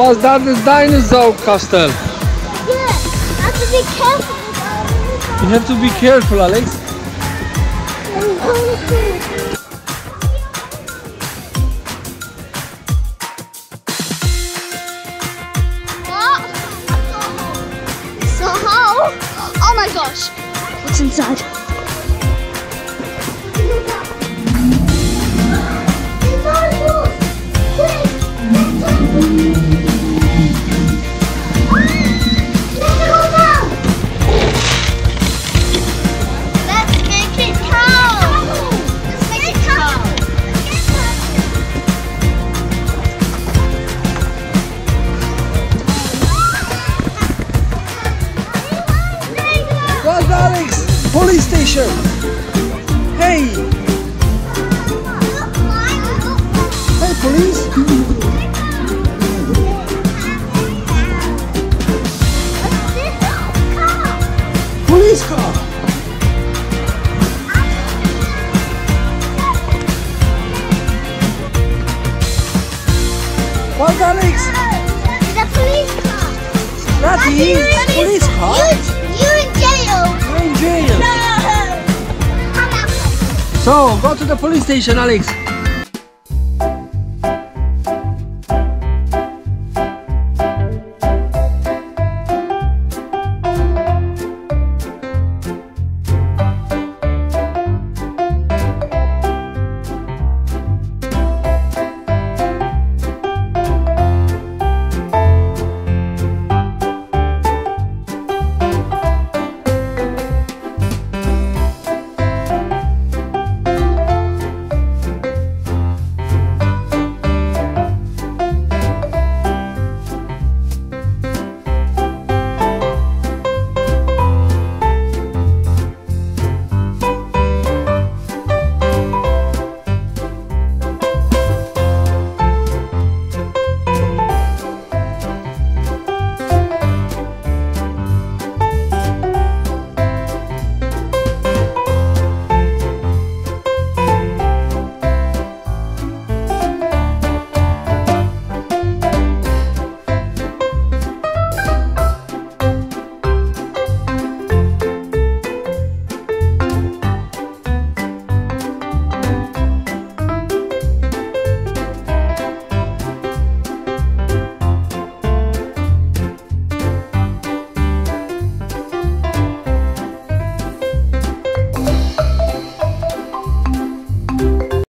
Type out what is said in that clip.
Because that is dinosaur castle. Yeah, I have to be careful. You have to be careful, Alex. What? So how? Oh my gosh. What's inside? Where's Alex? Police station. Hey. Hey, police. Police car. Where's Alex? The police car. That is police car. You're in jail. You're in jail. No. So, go to the police station, Alex.